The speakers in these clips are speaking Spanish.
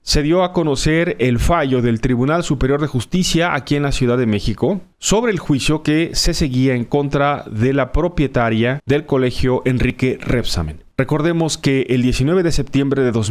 se dio a conocer el fallo del Tribunal Superior de Justicia aquí en la Ciudad de México sobre el juicio que se seguía en contra de la propietaria del colegio Enrique Rebsamen. Recordemos que el 19 de septiembre de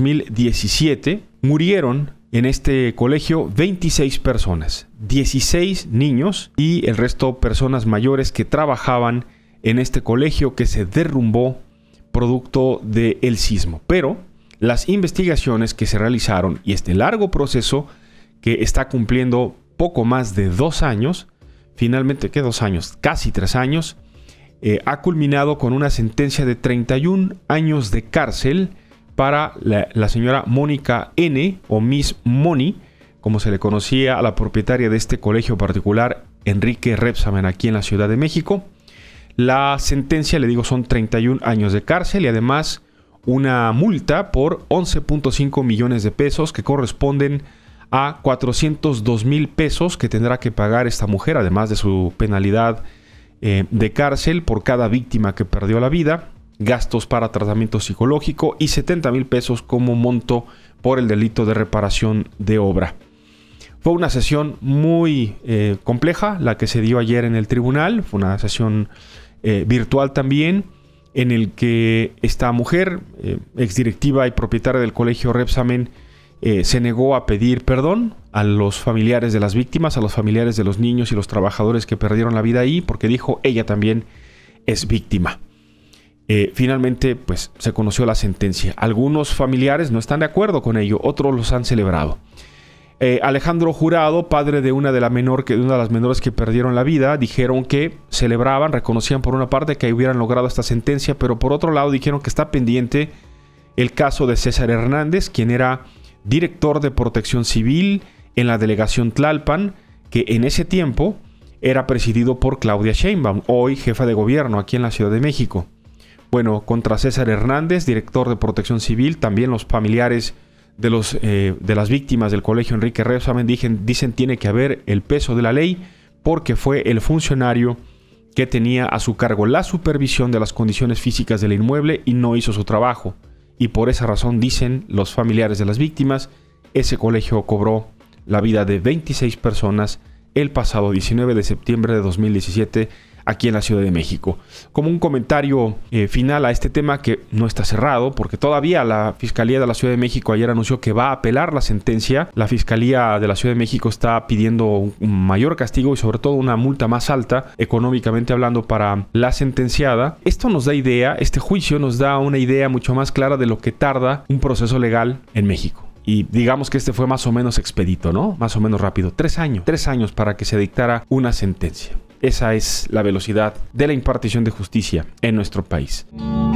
2017 murieron en este colegio 26 personas, 16 niños y el resto personas mayores que trabajaban en este colegio que se derrumbó producto del sismo. Pero las investigaciones que se realizaron y este largo proceso que está cumpliendo poco más de 2 años, finalmente, ¿qué 2 años? Casi 3 años, ha culminado con una sentencia de 31 años de cárcel para la señora Mónica N. o Miss Moni, como se le conocía a la propietaria de este colegio particular, Enrique Rebsamen, aquí en la Ciudad de México. La sentencia, le digo, son 31 años de cárcel y además una multa por 11.5 millones de pesos que corresponden a 402,000 pesos que tendrá que pagar esta mujer, además de su penalidad de cárcel por cada víctima que perdió la vida, gastos para tratamiento psicológico y 70,000 pesos como monto por el delito de reparación de obra. Fue una sesión muy compleja la que se dio ayer en el tribunal. Fue una sesión virtual también, en el que esta mujer, exdirectiva y propietaria del colegio Rebsamen, se negó a pedir perdón a los familiares de las víctimas, a los familiares de los niños y los trabajadores que perdieron la vida ahí, porque dijo ella también es víctima. Finalmente, pues se conoció la sentencia. Algunos familiares no están de acuerdo con ello, otros los han celebrado. Alejandro Jurado, padre de una de las menores que perdieron la vida, dijeron que celebraban, reconocían por una parte que hubieran logrado esta sentencia, pero por otro lado dijeron que está pendiente el caso de César Hernández, quien era director de Protección Civil en la delegación Tlalpan, que en ese tiempo era presidido por Claudia Sheinbaum, hoy jefa de gobierno aquí en la Ciudad de México. Bueno, contra César Hernández, director de Protección Civil, también los familiares de las víctimas del colegio Enrique Rebsamen dicen tiene que haber el peso de la ley porque fue el funcionario que tenía a su cargo la supervisión de las condiciones físicas del inmueble y no hizo su trabajo. Y por esa razón, dicen los familiares de las víctimas, ese colegio cobró la vida de 26 personas el pasado 19 de septiembre de 2017 aquí en la Ciudad de México. Como un comentario final a este tema que no está cerrado, porque todavía la Fiscalía de la Ciudad de México ayer anunció que va a apelar la sentencia. La Fiscalía de la Ciudad de México está pidiendo un mayor castigo y sobre todo una multa más alta, económicamente hablando, para la sentenciada. Esto nos da idea, este juicio nos da una idea mucho más clara de lo que tarda un proceso legal en México. Y digamos que este fue más o menos expedito, ¿no? Más o menos rápido. 3 años. 3 años para que se dictara una sentencia. Esa es la velocidad de la impartición de justicia en nuestro país.